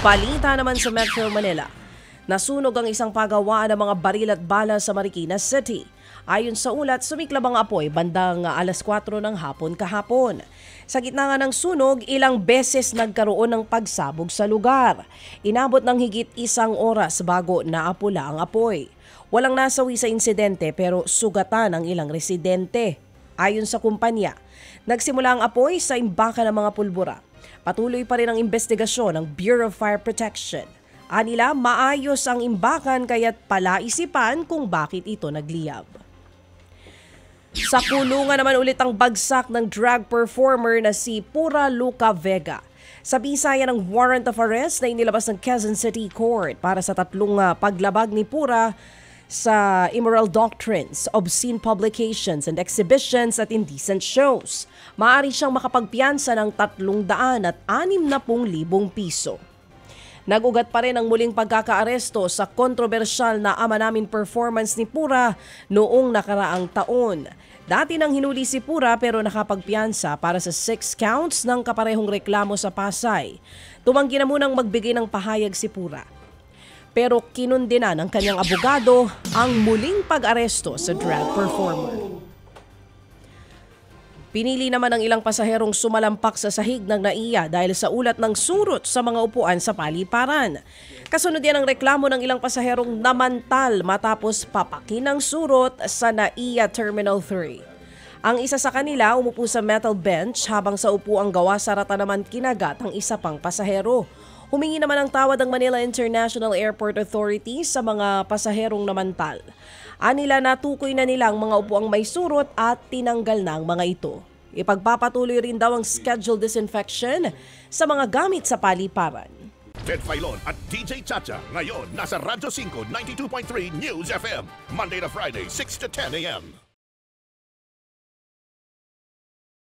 Balita naman sa Metro Manila. Nasunog ang isang pagawaan ng mga baril at bala sa Marikina City. Ayon sa ulat, sumiklab ang apoy bandang 4:00 ng hapon kahapon. Sa gitna nga ng sunog, ilang beses nagkaroon ng pagsabog sa lugar. Inabot ng higit 1 oras bago naapula ang apoy. Walang nasawi sa insidente pero sugatan ang ilang residente. Ayon sa kumpanya, nagsimula ang apoy sa imbakan ng mga pulbura. Patuloy pa rin ang investigasyon ng Bureau of Fire Protection. Anila, maayos ang imbakan kaya't palaisipan kung bakit ito nagliyab. Sa kulungan naman ulit ang bagsak ng drag performer na si Pura Luca Vega. Sa bisaya ng warrant of arrest na inilabas ng Quezon City Court para sa 3 paglabag ni Pura sa immoral doctrines, obscene publications and exhibitions at indecent shows. Maaari siyang makapagpiyansa ng 360,000 piso. Nagugat pa rin ang muling pagkakaaresto sa kontrobersyal na Ama Namin performance ni Pura noong nakaraang taon. Dati nang hinuli si Pura pero nakapagpiyansa para sa 6 counts ng kaparehong reklamo sa Pasay. Tumanggi na munang magbigay ng pahayag si Pura. Pero kinundena ng kanyang abogado ang muling pag-aresto sa drag performer. Pinili naman ng ilang pasaherong sumalampak sa sahig ng NAIA dahil sa ulat ng surot sa mga upuan sa paliparan. Kasunod yan ang reklamo ng ilang pasaherong namantal matapos papakin ng surot sa NAIA Terminal 3. Ang isa sa kanila umupo sa metal bench habang sa upuang gawa sa rata naman kinagat ang isa pang pasahero. Humingi naman ang tawad ng Manila International Airport Authority sa mga pasaherong namantal. Anila natukoy na nila ang mga upuang may surot at tinanggal na ang mga ito. Ipagpapatuloy rin daw ang scheduled disinfection sa mga gamit sa paliparan. Ted Filon at DJ Chacha ngayon nasa Radyo 5 92.3 News FM Monday to Friday 6 to 10 a.m.